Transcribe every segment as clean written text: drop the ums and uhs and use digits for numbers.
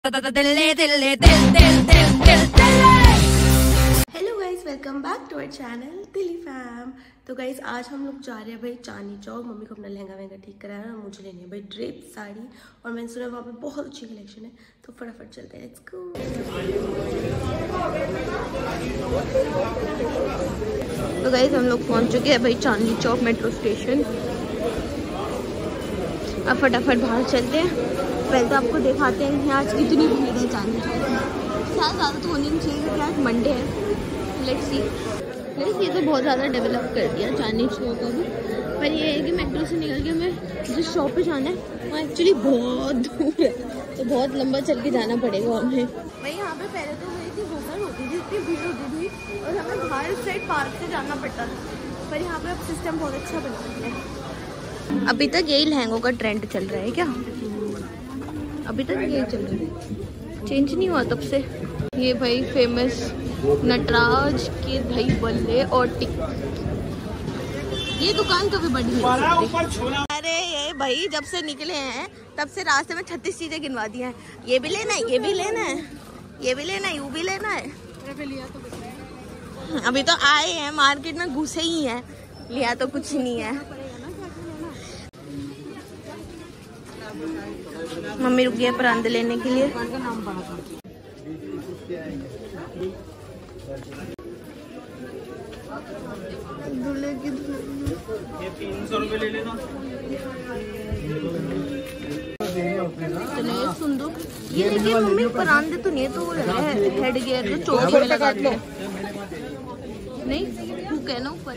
Hello guys, welcome back to our channel Delhi fam. तो guys आज हम लोग जा रहे हैं भाई चांदनी चौक। मम्मी को अपना लहंगा वहंगा ठीक कराया है, मुझे लेनी है भाई ड्रेप साड़ी। और मैंने सुना वहाँ पे बहुत अच्छी कलेक्शन है, तो फटाफट चलते हैं। Let's go. तो गाइज हम लोग पहुँच चुके हैं भाई चांदनी चौक मेट्रो स्टेशन। अब फटाफट बाहर चलते हैं। पहले तो आपको दिखाते हैं आज कितनी भीड़ है चांदनी चौक में। ज़्यादा तो होनी नहीं चाहिए क्योंकि आज मंडे है। Let's see. ये तो बहुत ज़्यादा डेवलप कर दिया चांदनी चौक को भी, पर ये है कि मेट्रो से निकल के हमें जिस शॉप पे जाना है वो एक्चुअली बहुत दूर है, तो बहुत लंबा चल के जाना पड़ेगा हमें। भाई यहाँ पे पहले तो मेरी इतनी भूख होती थी, इतनी भीड़ होती थी और हमें बाहर साइड पार्क से जाना पड़ता था, पर यहाँ पे अब सिस्टम बहुत अच्छा बना दिया है। अभी तक यही लहंगों का ट्रेंड चल रहा है क्या? अभी तक यही चल रहा है, चेंज नहीं हुआ तब से। ये भाई फेमस नटराज के भाई बल्ले और टिक, ये दुकान कभी बड़ी है। अरे ये भाई जब से निकले हैं तब से रास्ते में 36 चीजें गिनवा दी हैं। ये भी लेना है, ये भी लेना है, ये भी लेना है, यू भी लेना है। अभी तो आए हैं मार्केट में, घुसे ही हैं, लिया तो कुछ नहीं है। मम्मी रुक गई परांदे लेने के लिए। ये 300 रुपए ले लेना। इतने सुंदर ये देखिए मम्मी, परांदे तो नहीं है, तो हेड गियर तो चोट में लगा लो। नहीं हुक है ना ऊपर,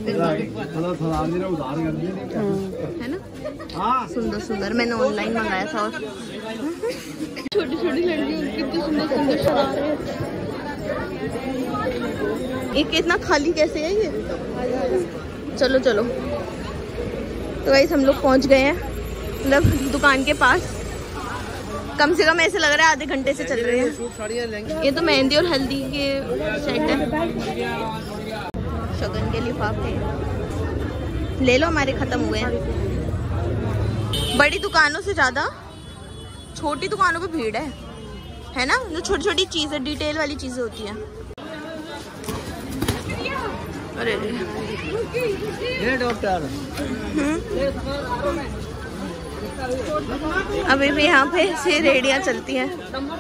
है ना? सुंदर सुंदर मैंने ऑनलाइन मंगाया था। और छोटी छोटी लड़कियों कितनी सुंदर सुंदर शरारे। एक इतना खाली कैसे है ये? चलो चलो। तो गाइस हम लोग पहुंच गए हैं, मतलब दुकान के पास। कम से कम ऐसे लग रहा है आधे घंटे से चल रहे हैं। ये तो मेहंदी और हल्दी के सेट है। शगन के लिफाफे ले लो, हमारे खत्म हुए हैं। बड़ी दुकानों से ज्यादा छोटी दुकानों पे भीड़ है ना? जो छोटी छोटी चीजें, डिटेल वाली चीजें होती हैं। अरे ये डॉक्टर अभी भी यहाँ पे से रेडियाँ चलती हैं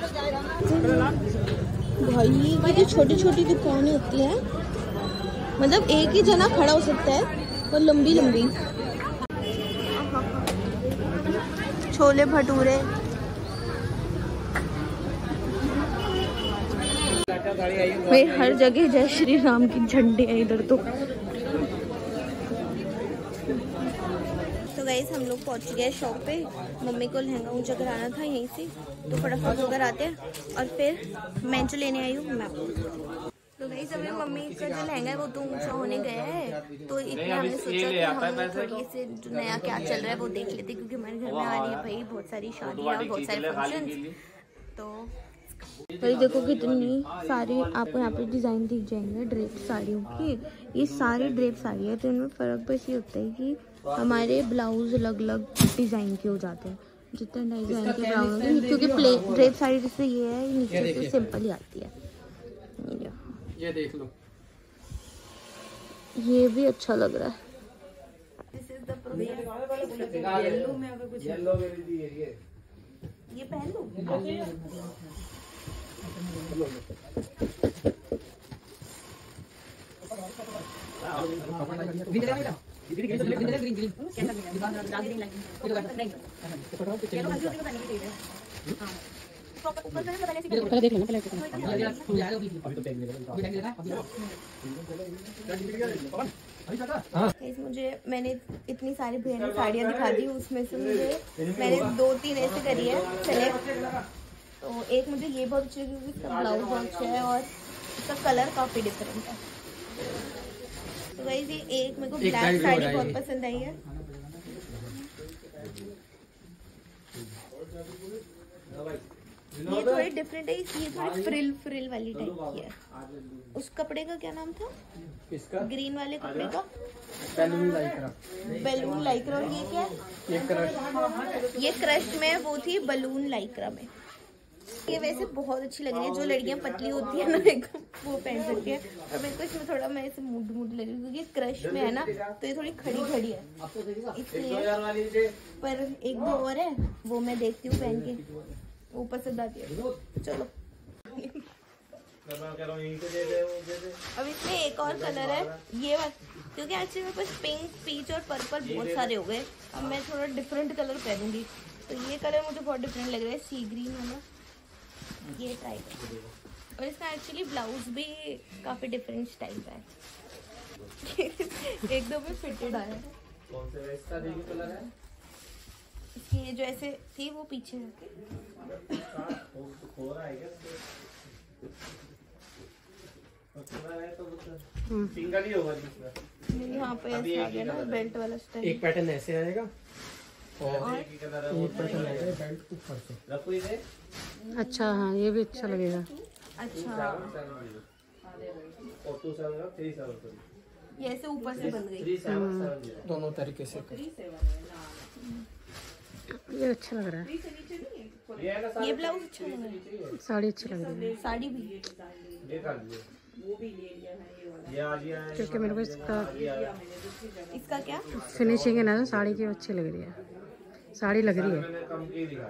भाई। ये छोटी छोटी दुकानें होती हैं, मतलब एक ही जना खड़ा हो सकता है, और लंबी लंबी। छोले भटूरे, भाई हर जगह जय श्री राम की झंडे हैं इधर तो। गाइस हम लोग पहुंच गए शॉप पे। मम्मी को लहंगा ऊंचा कराना था यहीं से, तो फटाफट होकर आते हैं और फिर मैं जो लेने आई हूँ मैं आपको। तो गाइस अभी मम्मी का जो लहंगा है वो तो ऊंचा होने गया है, तो इतना हमने सोचा कि हम थोड़ी से जो नया क्या चल रहा है वो देख लेते, क्योंकि हमारे घर में आ रही है भाई बहुत सारी शादियाँ और बहुत सारे फंक्शन। तो भाई देखो कितनी सारी आपको यहाँ पे डिजाइन दिख जाएंगे ड्रेप साड़ियों की। ये सारी ड्रेप साड़ी है, तो इनमें फर्क बस ये होता है कि हमारे ब्लाउज अलग अलग डिजाइन के हो जाते हैं, जितने डिजाइन के ब्लाउज होंगे, क्योंकि प्लेन ड्रेप साड़ी जैसे ये है, नीचे से सिंपल ही आती है। ये देख लो, ये भी अच्छा लग रहा है। ये पहन लो। मुझे मैंने इतनी सारी बहनें साड़ियाँ दिखा दी, उसमें से मैंने 2-3 ऐसे करी है सेलेक्ट। तो एक मुझे ये बहुत अच्छी लगी क्योंकि इसका ब्लाउज बहुत अच्छा है और इसका कलर काफी डिफरेंट है। तो गाइस ये एक मेरे को ब्लैक साड़ी बहुत पसंद आई है। ये थोड़ी डिफरेंट है, ये थोड़ी फ्रिल वाली टाइप की है। उस कपड़े का क्या नाम था? किसका? ग्रीन वाले कपड़े का बैलून लाइक्रा। Balloon Lycra. और ये क्या है? ये क्रश ये क्रश में वो थी बलून लाइक्रा में। ये वैसे बहुत अच्छी लग रही है, जो लड़कियां पतली होती है ना एकदम वो पहन सकती है। और मेरे को इसमें थोड़ा मैं ऐसे मूड लग रही हूँ क्योंकि क्रश में है ना, तो ये थोड़ी खड़ी खड़ी है इसलिए। पर एक दो और है वो मैं देखती हूँ पहन के, वो पसंद आती है। चलो अब इसमें एक और कलर है ये वाला, क्योंकि एक्चुअली मेरे पास पिंक, पीच और पर्पल बहुत सारे हो गए। अब मैं थोड़ा डिफरेंट कलर पहनूंगी, तो ये कलर मुझे बहुत डिफरेंट लग रहा है, सी ग्रीन वाला, ये ट्राई करें। और इसका एक्चुअली ब्लाउज भी काफी डिफरेंट स्टाइल का है। एकदम ही फिटेड आया है। कौन सा इसका देखिए कलर है? इसकी ये जो ऐसे थी वो पीछे है। हो रहा है क्या? सिंगल ही होगा इसमें। यहाँ पे ऐसे आ गया ना बेल्ट वाला स्टाइल। एक पैटर्न ऐसे आएगा और एक पैटर्न आएगा बेल्ट ऊपर से। रखो इसे। अच्छा हाँ, ये भी अच्छा लगेगा। अच्छा ये ऐसे ऊपर से बन गई। दोनों तरीके से ये अच्छा लग रहा है। ये ब्लाउज अच्छा लग रहा है, साड़ी अच्छी लग रही है। साड़ी भी क्योंकि मेरे को इसका क्या फिनिशिंग है ना साड़ी की अच्छी लग रही है, साड़ी लग रही है।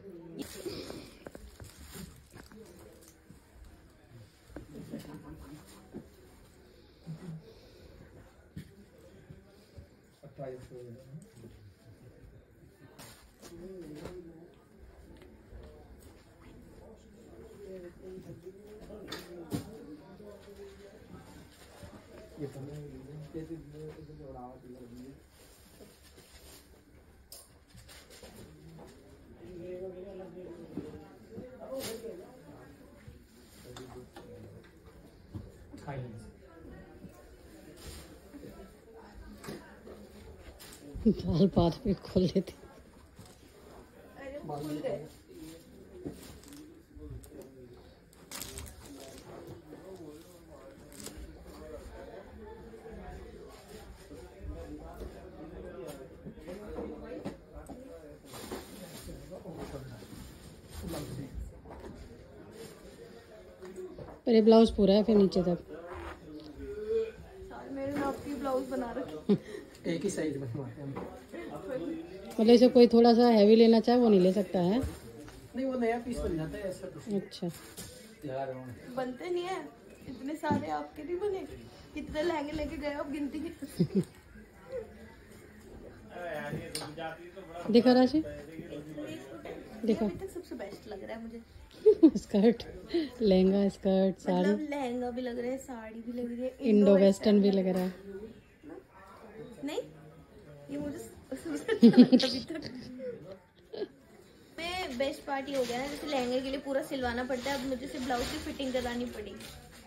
बाल बाद में खोल लेते। खुल गए। पर ये ब्लाउज पूरा है फिर नीचे तक। मेरे नाप की ब्लाउज बना रखी। एक ही साइज बनवाते हैं। मतलब इसे कोई थोड़ा सा हैवी लेना चाहे वो नहीं ले सकता है? नहीं वो नया पीस बन जाता है ऐसा कुछ। अच्छा बनते नहीं है इतने सारे, आपके नहीं बने? कितने लहंगे लेके गए आप गिनती के? दिखा राशि, देखो अभी तक सबसे बेस्ट लग रहा है मुझे। स्कर्ट, लहंगा, स्कर्ट, साड़ी, मतलब लहंगा भी लग रहा है, साड़ी भी लग रही है, इंडो वेस्टर्न भी लग रहा है। नहीं ये मुझे सबसे अच्छा लगा अभी तक। मैं बेस्ट पार्टी हो गया ना, जैसे लहंगे के लिए पूरा सिलवाना पड़ता है, अब मुझे सिर्फ ब्लाउज की फिटिंग करानी पड़ेगी।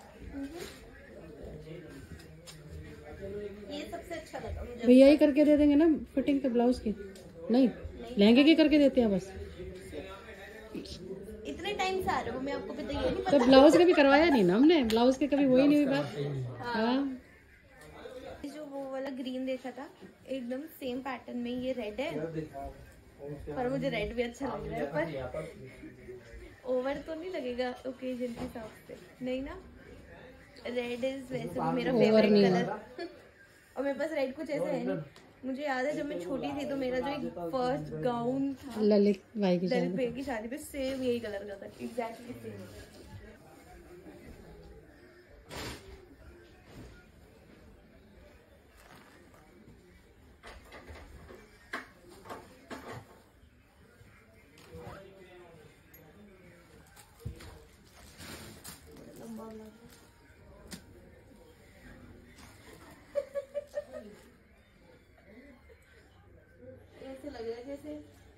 ये सबसे अच्छा लगा मुझे। भैया ही करके दे देंगे ना फिटिंग के ब्लाउज की? नहीं, लहंगे की करके देते हैं बस। इतने टाइम से आ रहे हो, मैं आपको पता ये नहीं तो पता। ब्लाउज का भी करवाया नहीं ना हमने, ब्लाउज के कभी वही नहीं हुई बात। हाँ जो वो वाला ग्रीन देखा था एकदम सेम पैटर्न में, ये रेड है, पर मुझे रेड भी अच्छा लग रहा है, पर ओवर तो नहीं लगेगा ओकेजन के हिसाब से, नहीं ना? रेड इज वैसे भी मेरा फेवरेट कलर। और मेरे पास रेड कुछ ऐसा है नहीं। मुझे याद है जब मैं छोटी थी तो मेरा जो एक फर्स्ट गाउन था ललित भाई की शादी पे सेम यही कलर का था, एग्जैक्टली सेम। ऐसे लग रहा है जैसे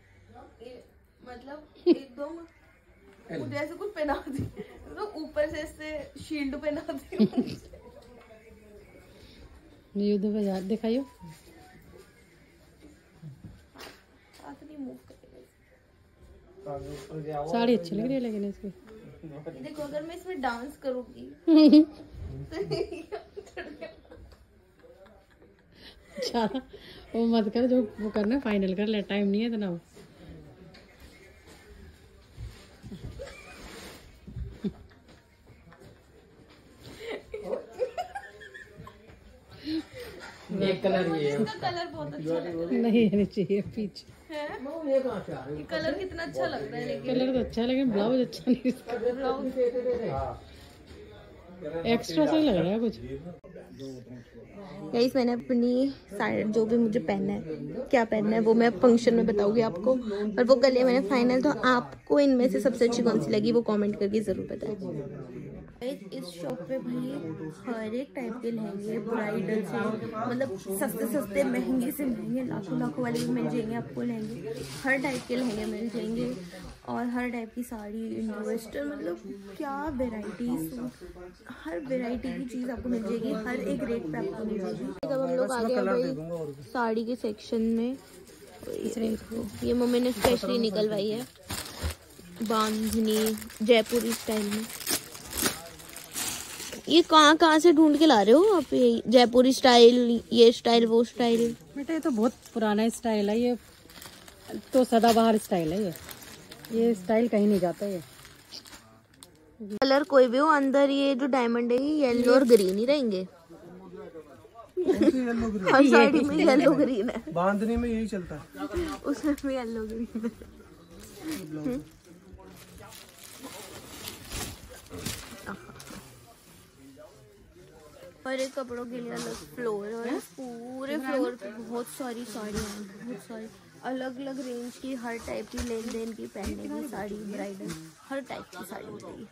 मतलब एकदम मुझे ऐसे कुछ पहना दी, तो ऊपर से ऐसे शील्ड पहना दी। युद्ध बाजार दिखाइयो। हाथ नहीं मूव करेगा। साड़ी अच्छी लग रही है लेकिन इसकी। देखो अगर मैं इसमें डांस करूंगी अच्छा वो मत कर, जो वो करना फाइनल कर ले, टाइम नहीं है इतना। एक कलर ये है। इसका कलर बहुत अच्छा है। नहीं आनी चाहिए पीछे है ये कलर कितना अच्छा लग रहा है, लेकिन कलर तो अच्छा है लेकिन ब्लाउज अच्छा नहीं इसका। एक्स्ट्रा सही लग रहा है कुछ। गाइस मैंने अपनी साड़ी जो भी मुझे पहनना है, क्या पहनना है वो मैं फंक्शन में बताऊंगी आपको, पर वो कर लिया मैंने फाइनल। तो आपको इनमें से सबसे अच्छी कौन सी लगी वो कमेंट करके जरूर बताएं। इस शॉप पे भाई हर एक टाइप के लहंगे ब्राइडल से, मतलब सस्ते सस्ते महंगे से महंगे लाखों लाखों वाले भी मिल जाएंगे आपको लहंगे। हर टाइप के लहंगे मिल जाएंगे और हर टाइप की साड़ी, इंडो वेस्टर्न, मतलब क्या वेराइटी, हर वेराइटी की चीज़ आपको मिल जाएगी, हर एक रेट पे आपको मिल जाएगी। जब हम लोग आ गए भाई साड़ी के सेक्शन में, ये मम्मी ने स्पेशली निकलवाई है बांधनी जयपुरी स्टाइल में। ये कहाँ से ढूंढ के ला रहे हो आप? ये जयपुरी स्टाइल, ये स्टाइल, वो स्टाइल? बेटा ये तो बहुत पुराना स्टाइल है, ये तो सदाबहार स्टाइल है। ये स्टाइल कहीं नहीं जाता। ये कलर कोई भी हो, अंदर ये जो डायमंड है ये येलो और ग्रीन ही रहेंगे। हर साड़ी में येलो ग्रीन है, बांधनी में यही चलता है, उसमें भी येलो ग्रीन है। और एक कपड़ों के लिए अलग फ्लोर, और पूरे फ्लोर पे बहुत सारी साड़ियाँ हैं, बहुत सारी अलग अलग रेंज की, हर टाइप की, लेन देन की, पहनने की साड़ी, ब्राइडल, हर टाइप की साड़ी मिलेगी।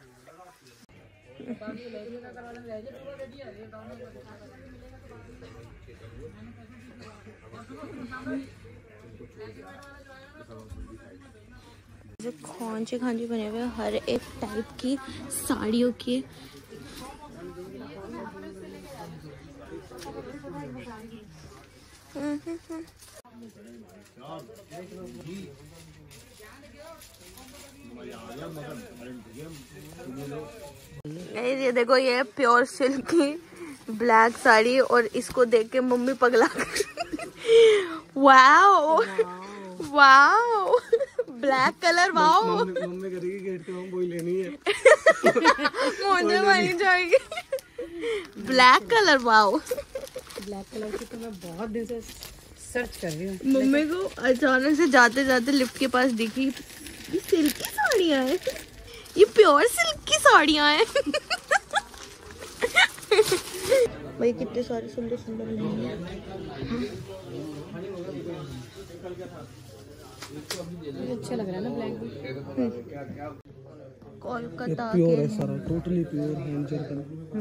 जो खांचे खांचे बने हुए हर एक टाइप की साड़ियों की। ये देखो, ये प्योर सिल्क की ब्लैक साड़ी, और इसको देख के मम्मी पगला wow wow, black colour, wow. Mummy करेगी गेट पे, हम वही लेनी है। मुझे वही चाहिए, black colour, wow. Black colour की तो मैं बहुत दिन से सर्च कर रही हूँ। मम्मी को अचानक से जाते जाते लिफ्ट के पास दिखी, ये सिल्क की साड़ियाँ हैं, ये प्योर सिल्क की साड़ियाँ हैं। भाई कितने सारे सुंदर सुंदर लहंगे हैं। अच्छा लग रहा है ना ब्लैक। कोलकाता प्योर के है सारा, टोटली प्योर हैंड जर्कन।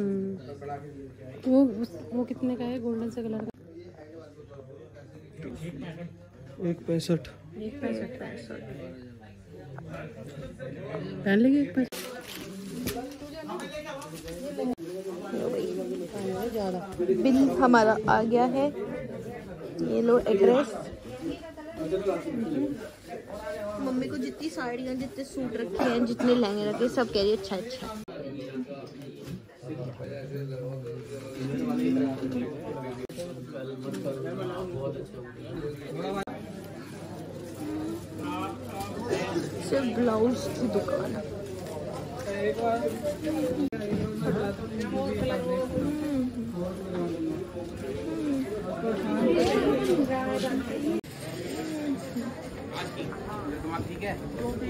वो कितने का है गोल्डन से कलर का? 1.65। 1.65 पहन लेंगे। 1.65 ज़्यादा। बिल हमारा आ गया है, ये लो एड्रेस। मम्मी को जितनी साड़ियाँ, जितने सूट रखे हैं, जितने लहंगे रखे, सब कह रही है अच्छा अच्छा। सिर्फ ब्लाउज की दुकान है। ठीक है,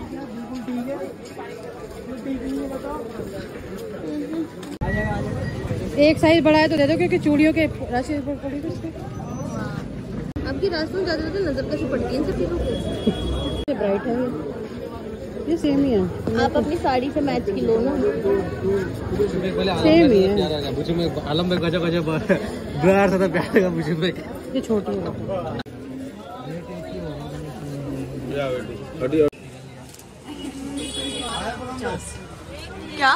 एक साइज बड़ा है तो दे दो, क्योंकि चूड़ियों के राशि पड़ी तो आपकी रास्ते ज्यादा नजर कैसे पड़ती है इन सब चीजों को? ब्राइट है ये सेम ही है। आप अपनी साड़ी से मैच की लो ना, सेम ही है। आलम में गजब गजब ब्रार था प्यार का मुझे में, ये छोटी है। क्या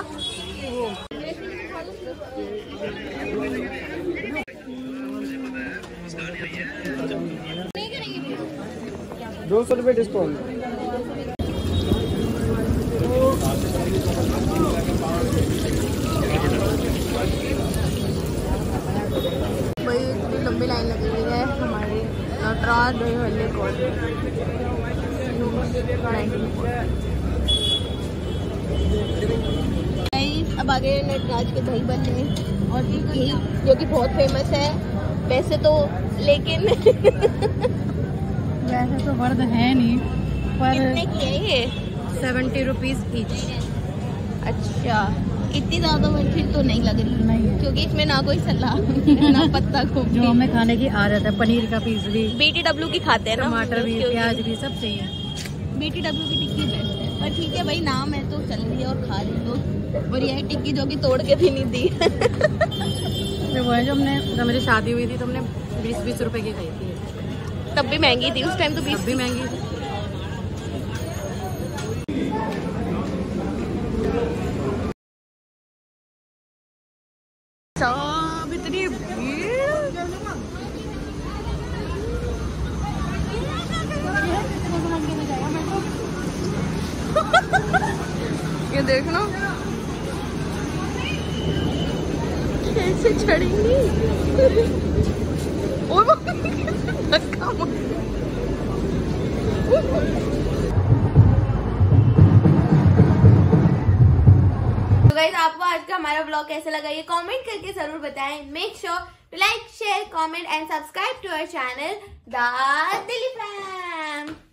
200 रुपये डिस्काउंट। भाई इतनी लंबी लाइन लगी हुई है हमारे नटराज दही हल्ले कॉलेज। अब आगे नटराज के दही बल्ले, और यही जो कि बहुत फेमस है, वैसे तो, लेकिन वैसे तो वर्द है नहीं, पर कितने की है ये? 70 रुपीज ईच। अच्छा, इतनी ज्यादा फिर तो नहीं लग रही। नहीं है। क्योंकि इसमें ना कोई सलाद ना पत्ता गोभी। जो हमें खाने की आदत है, पनीर का पीस भी, BTW की खाते हैं ना, टमाटर भी, क्योंकि प्याज भी, सब चाहिए। BTW की टिक्की बेस्ट है। पर ठीक है भाई, नाम है तो चल रही है और खा रही हो। और यह टिक्की जो कि तोड़ के भी नहीं दी। वो है जो हमने, जब मेरी शादी हुई थी तो हमने 20-20 रुपए की खाई थी। तब भी महंगी थी उस टाइम तो, 20 भी महंगी थी। सब इतनी ये देखना कैसे चढ़ेंगी। धक्का मार। तो गाइस, आपको आज का हमारा ब्लॉग कैसा लगा ये कमेंट करके जरूर बताएं। Make sure to like, share, comment and subscribe to our channel the Delhi fam.